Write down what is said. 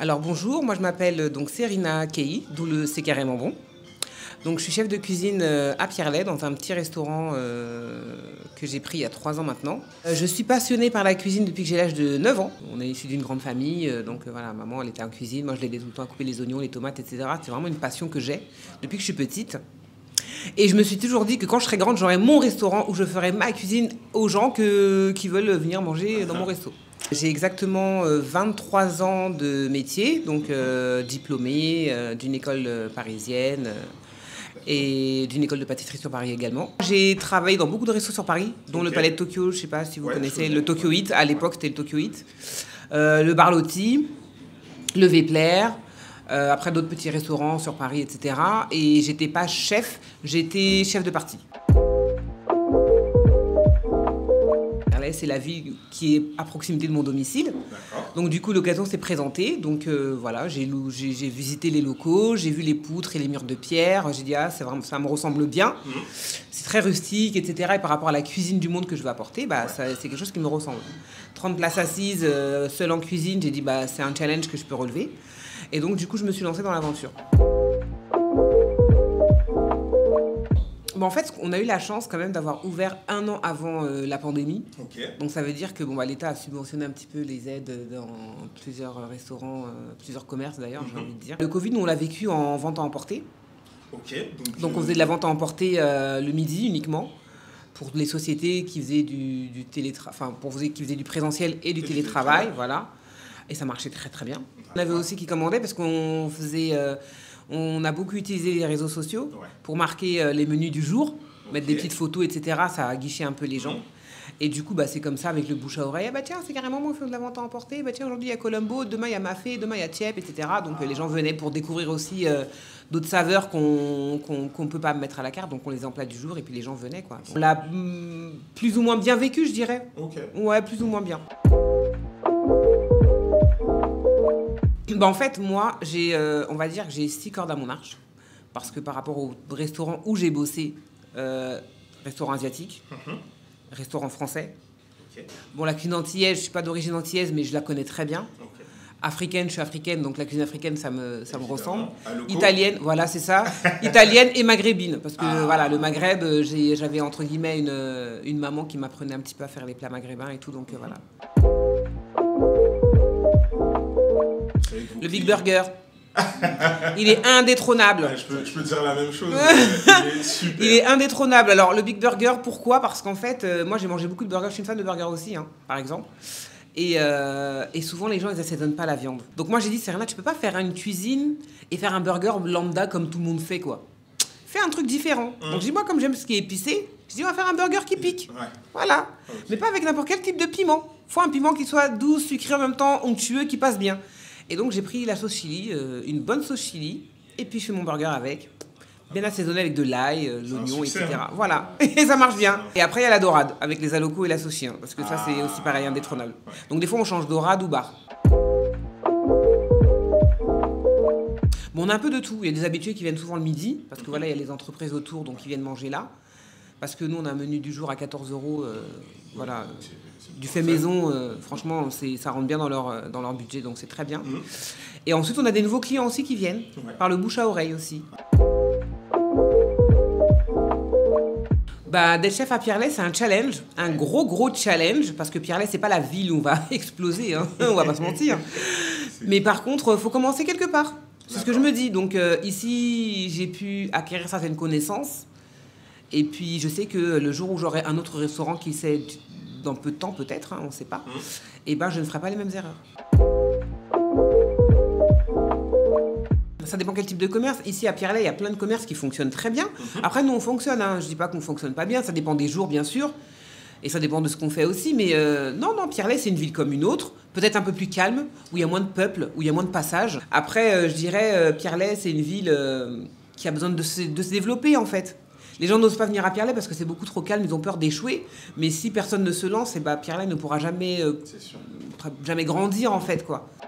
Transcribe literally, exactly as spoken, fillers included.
Alors bonjour, moi je m'appelle donc Serena Kei, d'où le C'est carrément bon. Donc je suis chef de cuisine à Pierrelet, dans un petit restaurant euh, que j'ai pris il y a trois ans maintenant. Euh, je suis passionnée par la cuisine depuis que j'ai l'âge de neuf ans. On est issu d'une grande famille, euh, donc euh, voilà, maman elle était en cuisine, moi je l'aidais tout le temps à couper les oignons, les tomates, et cetera. C'est vraiment une passion que j'ai depuis que je suis petite. Et je me suis toujours dit que quand je serai grande, j'aurai mon restaurant où je ferai ma cuisine aux gens que, qui veulent venir manger dans mon resto. J'ai exactement vingt-trois ans de métier, donc euh, diplômée euh, d'une école parisienne euh, et d'une école de pâtisserie sur Paris également. J'ai travaillé dans beaucoup de restos sur Paris, dont okay. le Palais de Tokyo, je ne sais pas si vous ouais, connaissez, le Tokyo Eat, à l'époque c'était le Tokyo Eat, euh, le Barlotti, le Vepler. Euh, après d'autres petits restaurants sur Paris, et cetera. Et j'étais pas chef, j'étais chef de partie. C'est la ville qui est à proximité de mon domicile. Donc du coup, l'occasion s'est présentée. Donc euh, voilà, j'ai visité les locaux, j'ai vu les poutres et les murs de pierre. J'ai dit, ah, vraiment, ça me ressemble bien. Mmh. C'est très rustique, et cetera. Et par rapport à la cuisine du monde que je veux apporter, bah, ouais. c'est quelque chose qui me ressemble. trente places assises, euh, seule en cuisine, j'ai dit, bah, c'est un challenge que je peux relever. Et donc, du coup, je me suis lancée dans l'aventure. Bon, en fait, on a eu la chance quand même d'avoir ouvert un an avant euh, la pandémie. Okay. Donc, ça veut dire que bon, bah, l'État a subventionné un petit peu les aides dans plusieurs restaurants, euh, plusieurs commerces d'ailleurs, mm-hmm. j'ai envie de dire. Le Covid, nous, on l'a vécu en vente à emporter. Okay. Donc, donc, on faisait de la vente à emporter euh, le midi uniquement pour les sociétés qui faisaient du, du télétravail, enfin, pour vous qui faisaient du présentiel et du et télétravail, voilà. Et ça marchait très très bien. On avait aussi qui commandaient parce qu'on faisait, euh, on a beaucoup utilisé les réseaux sociaux ouais. pour marquer euh, les menus du jour, okay. mettre des petites photos, et cetera. Ça a guiché un peu les gens. Mmh. Et du coup, bah, c'est comme ça avec le bouche à oreille. Ah bah tiens, c'est carrément moi qui fais de la vente à emporter. Bah tiens, aujourd'hui il y a Colombo, demain il y a Mafé, demain il y a Tiep, et cetera. Donc ah. euh, les gens venaient pour découvrir aussi euh, d'autres saveurs qu'on qu'on qu'on peut pas mettre à la carte. Donc on les emplat du jour et puis les gens venaient quoi. On l'a mm, plus ou moins bien vécu, je dirais. Okay. Ouais, plus ou moins bien. Bah en fait, moi, j'ai, euh, on va dire que j'ai six cordes à mon arche. Parce que par rapport au restaurant où j'ai bossé, euh, restaurant asiatique, mm-hmm. restaurant français. Okay. Bon, la cuisine antillaise, je ne suis pas d'origine antillaise, mais je la connais très bien. Okay. Africaine, je suis africaine, donc la cuisine africaine, ça me, ça me ressemble. Italienne, voilà, c'est ça. Italienne et maghrébine. Parce que ah. voilà, le Maghreb, j'avais entre guillemets une, une maman qui m'apprenait un petit peu à faire les plats maghrébins et tout, donc euh, voilà. Le Big Burger. Il est indétrônable. Ouais, je, peux, je peux dire la même chose. Il est super. Il est indétrônable. Alors, le Big Burger, pourquoi? Parce qu'en fait, euh, moi, j'ai mangé beaucoup de burgers. Je suis une fan de burgers aussi, hein, par exemple. Et, euh, et souvent, les gens, ils n'assaisonnent pas la viande. Donc, moi, j'ai dit, Serena, tu peux pas faire une cuisine et faire un burger lambda comme tout le monde fait, quoi. Fais un truc différent. Mmh. Donc, je dis, moi, comme j'aime ce qui est épicé, je dis, on va faire un burger qui pique. Ouais. Voilà. Okay. Mais pas avec n'importe quel type de piment. Faut un piment qui soit doux, sucré en même temps, onctueux, qui passe bien. Et donc, j'ai pris la sauce chili, euh, une bonne sauce chili, et puis je fais mon burger avec, bien assaisonné avec de l'ail, euh, l'oignon, et cetera. Hein. Voilà, et ça marche bien. Et après, il y a la dorade, avec les alocos et la sauce chien, parce que ça, c'est aussi pareil, indétrônable. Ouais. Donc, des fois, on change dorade ou bar. Bon, on a un peu de tout. Il y a des habitués qui viennent souvent le midi, parce que voilà, il y a les entreprises autour, donc ils viennent manger là. Parce que nous, on a un menu du jour à quatorze euros, euh, voilà, du fait maison, euh, franchement, ça rentre bien dans leur, dans leur budget, donc c'est très bien. Mmh. Et ensuite, on a des nouveaux clients aussi qui viennent, ouais. par le bouche à oreille aussi. Bah, d'être chef à Pierrelet, c'est un challenge, un gros, gros challenge, parce que Pierrelet, c'est pas la ville où on va exploser, hein, on va pas se mentir. Mais par contre, il faut commencer quelque part, c'est ce que je me dis. Donc euh, ici, j'ai pu acquérir certaines connaissances. Et puis, je sais que le jour où j'aurai un autre restaurant qui sait, dans peu de temps peut-être, hein, on ne sait pas, mmh. et ben je ne ferai pas les mêmes erreurs. Ça dépend quel type de commerce. Ici, à Pierrelet, il y a plein de commerces qui fonctionnent très bien. Mmh. Après, nous, on fonctionne. Hein. Je ne dis pas qu'on ne fonctionne pas bien. Ça dépend des jours, bien sûr. Et ça dépend de ce qu'on fait aussi. Mais euh, non, non, Pierrelet, c'est une ville comme une autre. Peut-être un peu plus calme, où il y a moins de peuple, où il y a moins de passage. Après, euh, je dirais, euh, Pierrelet, c'est une ville euh, qui a besoin de se, de se développer, en fait. Les gens n'osent pas venir à Pierrelet parce que c'est beaucoup trop calme, ils ont peur d'échouer. Mais si personne ne se lance, et bah Pierrelet ne pourra jamais, euh, jamais grandir en fait, quoi.